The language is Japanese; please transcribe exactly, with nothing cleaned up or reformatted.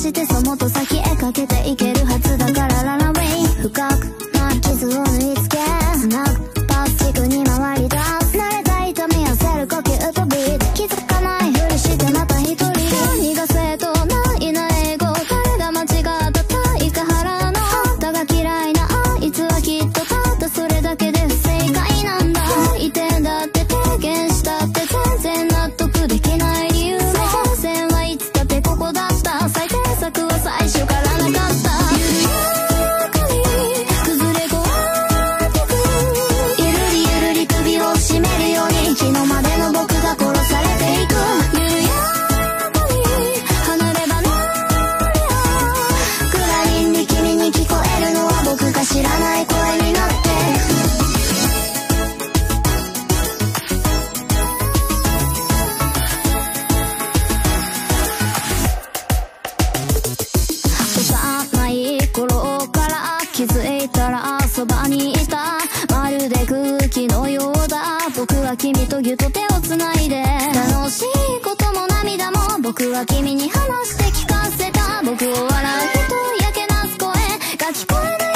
してそもっと先へかけていけるはずだからララウェイ深くな傷を縫い付け繋ぐパスチックに回り出す慣れた痛み痩せる呼吸とビート気づかないふりしてまた一人何が正当ないな英語誰が間違った対価払うのあんたが嫌いなあいつはきっとたったそれだけで不正解なんだ移転だって提言したって全然納得できない理由も線はいつだってここだった最低策は最初からなかった緩やかに崩れ壊れてくゆるりゆるり首を絞めるように昨日までの僕が殺されていく緩やかに離れ離れクラリンに君に聞こえるのは僕が知らない声になって幼い頃から気づいたらそばにいたまるで空気のようだ僕は君とぎゅっと手をつないで楽しいことも涙も僕は君に話して聞かせた僕を笑う人やけなす声が聞こえる